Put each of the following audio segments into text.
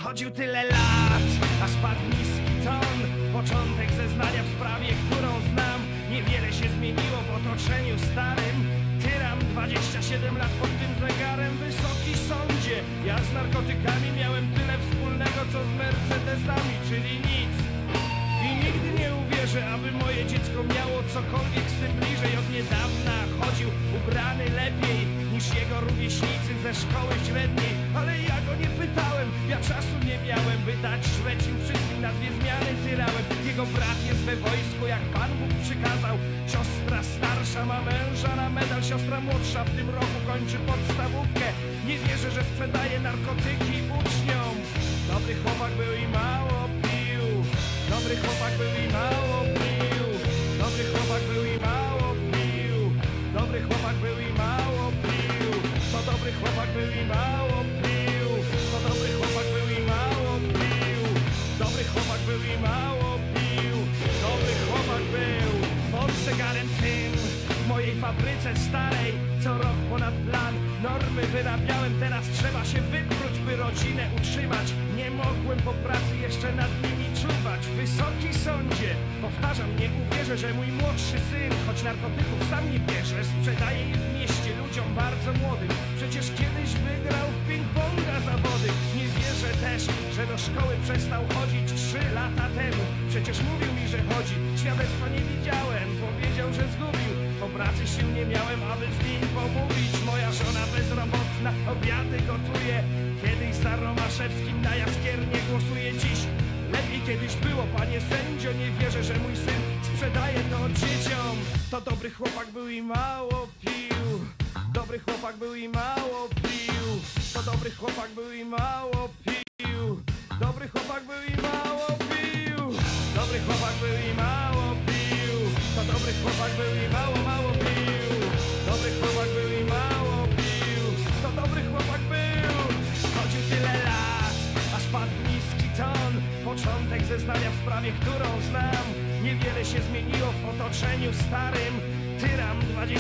Chodził tyle lat, aż padł niski ton. Początek zeznania w sprawie, którą znam. Niewiele się zmieniło w otoczeniu starym. Tyram 27 lat pod tym zegarem. Wysoki sądzie, ja z narkotykami miałem tyle wspólnego co z Mercedesami, czyli nic. I nigdy nie uwierzę, aby moje dziecko miało cokolwiek z tym bliżej. Od niedawna chodził ubrany lepiej niż jego rówieśnicy ze szkoły średniej. Ale ja go nie pytałem, ja czasu nie miałem, by dać szweć im wszystkim, na 2 zmiany tyrałem. Jego brat jest we wojsku, jak Pan Bóg przykazał. Siostra starsza ma męża na medal, siostra młodsza w tym roku kończy podstawówkę. Nie wierzę, że sprzedaje narkotyki uczniom. Dobry chłopak był i mało pił. Dobry chłopak był i mało pił. Dobry chłopak był i mało pił. Dobry chłopak był i mało pił. To dobry chłopak był i mało pił. To dobry chłopak był i mało pił. Dobry chłopak był i mało pił. Dobry chłopak był. Pod zegarem tym w mojej fabryce starej co rok ponad plan. Normy wyrabiałem, teraz trzeba się wypróć, by rodzinę utrzymać. Nie mogłem po pracy jeszcze nad nimi czuwać. Wysoki sądzie, powtarzam, nie uwierzę, że mój młodszy syn, choć narkotyków sam nie bierze, sprzedaje je w mieście ludziom bardzo młodym. Przecież kiedyś wygrał w ping-ponga zawody. Nie wierzę też, że do szkoły przestał chodzić 3 lata temu. Przecież mówił mi, że chodzi, świadectwa nie widziałem. Powiedział, że zgubił, po pracy sił nie miałem, aby z nim pomówić. Moja żona bezrobotna obiady gotuje. Kiedyś za Romaszewskim na Jaskiernie głosuje. Dziś lepiej kiedyś było, panie sędzio. Nie wierzę, że mój syn sprzedaje to dzieciom. To dobry chłopak był i mało pił. Dobry chłopak był i mało pił. To dobry chłopak był i mało pił. Dobry chłopak był i mało pił. Dobry chłopak był i mało pił. To dobry chłopak był i mało pił. Dobry chłopak był i mało pił. To dobry chłopak był. Chodził tyle lat, aż padł niski ton. Początek zeznania w sprawie, którą znam. Niewiele się zmieniło w otoczeniu starym. Tyram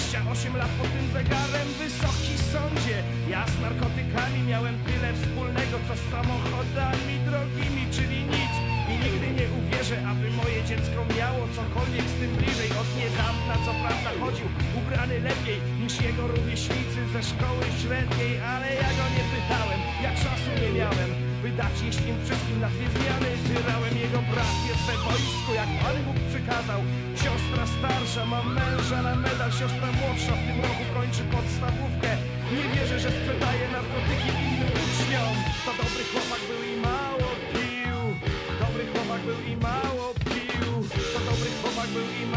28 lat pod tym zegarem. Wysoki sądzie, ja z narkotykami miałem tyle wspólnego co z samochodami drogimi, czyli nic. I nigdy nie uwierzę, aby moje dziecko miało cokolwiek z tym bliżej. Od niedawna co prawda chodził ubrany lepiej niż jego rówieśnicy ze szkoły średniej. Ale ja go nie pytałem, ja czasu nie miałem, by dać jeść im wszystkim na 2 zmiany tyrałem. Jego brat jest we wojsku, jak Pan Bóg przykazał. Siostra starsza ma męża na medal, siostra młodsza w tym roku kończy podstawówkę. Nie wierzę, że sprzedaje narkotyki innym uczniom. To dobry chłopak był i mało pił. Dobry chłopak był i mało pił. To dobry chłopak był i